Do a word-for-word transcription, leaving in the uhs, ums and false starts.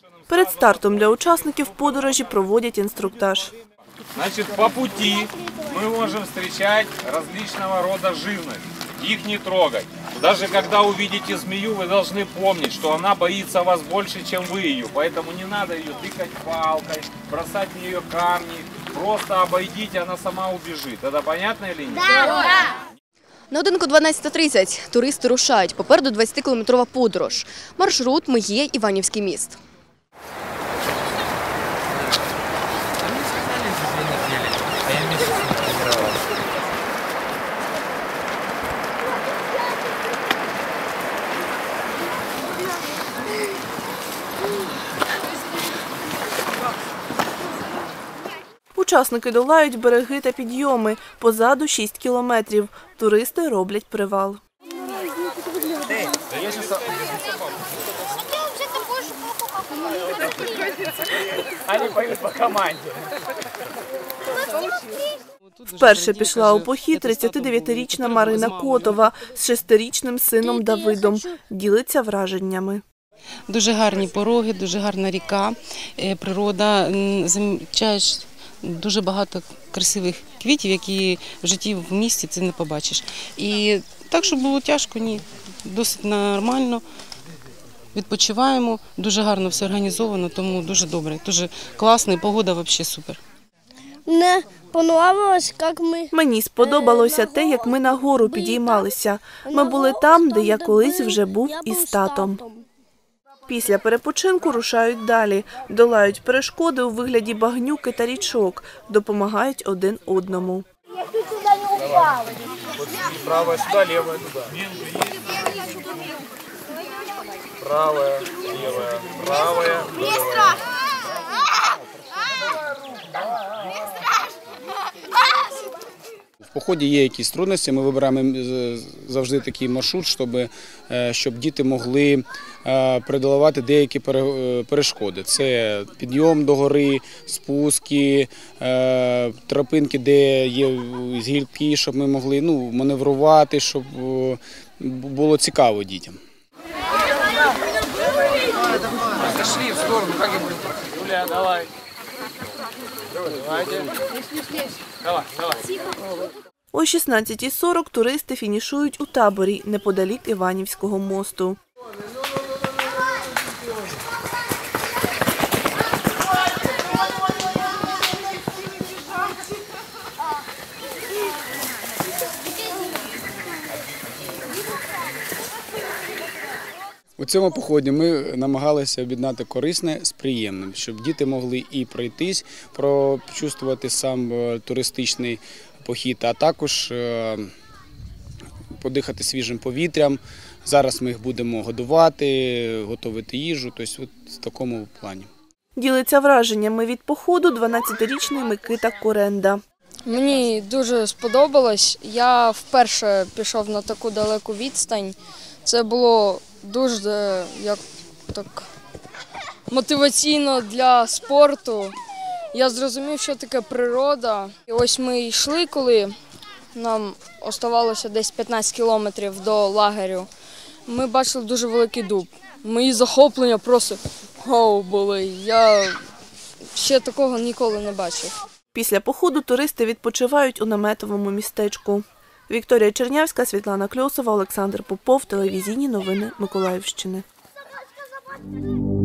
Перед стартом для учасників подорожі проводять інструктаж. Значит, по пути мы можем встречать различного рода живность. Их не трогать. Даже когда увидите змею, вы должны помнить, что она боится вас больше, чем вы ее. Поэтому не надо ее тыкать палкой, бросать в нее камни. Просто обойдите, она сама убежит. Это понятно или нет? Да! На годинку дванадцята тридцять туристи рушають. Попереду двадцятикілометрова подорож. Маршрут Мегія – Іванівський міст. Учасники долають береги та підйоми. Позаду шість кілометрів. Туристи роблять привал. Вперше пішла у похід тридцятидев'ятирічна Марина Котова з шестирічним сином Давидом. Ділиться враженнями. Дуже гарні пороги, дуже гарна ріка, природа, замічаєш дуже багато красивих квітів, які в житті в місті це не побачиш. І так, щоб було тяжко, ні, досить нормально, відпочиваємо, дуже гарно все організовано, тому дуже добре, дуже класно і погода взагалі супер. Мені сподобалось, як ми... Мені сподобалося те, як ми на гору підіймалися. Ми були там, де я колись вже був із татом. Після перепочинку рушають далі. Долають перешкоди у вигляді багнюки та річок. Допомагають один одному. Правая сюда, левая туда. Правая, левая, правая, левая. В поході є якісь трудності, ми вибираємо завжди такий маршрут, щоб, щоб діти могли преодолувати деякі перешкоди. Це підйом до гори, спуски, тропинки, де є гірки, щоб ми могли ну, маневрувати, щоб було цікаво дітям. Зашли в сторону, как я буду проходить. Юля, давай. Давайте. Давай, давай. О шістнадцятій сорок туристи фінішують у таборі неподалік Іванівського мосту. У цьому поході ми намагалися об'єднати корисне з приємним, щоб діти могли і пройтись, прочувствувати сам туристичний похід, а також подихати свіжим повітрям. Зараз ми їх будемо годувати, готувати їжу, тобто в такому плані. Ділиться враженнями від походу дванадцятирічний Микита Коренда. Мені дуже сподобалось. Я вперше пішов на таку далеку відстань. Це було дуже як, так, мотиваційно для спорту. Я зрозумів, що таке природа. І ось ми йшли, коли нам оставалося десь п'ятнадцять кілометрів до лагерю. Ми бачили дуже великий дуб. Мої захоплення просто вау були. Я ще такого ніколи не бачив. Після походу туристи відпочивають у наметовому містечку. Вікторія Чернявська, Світлана Кльосова, Олександр Попов. Телевізійні новини Миколаївщини.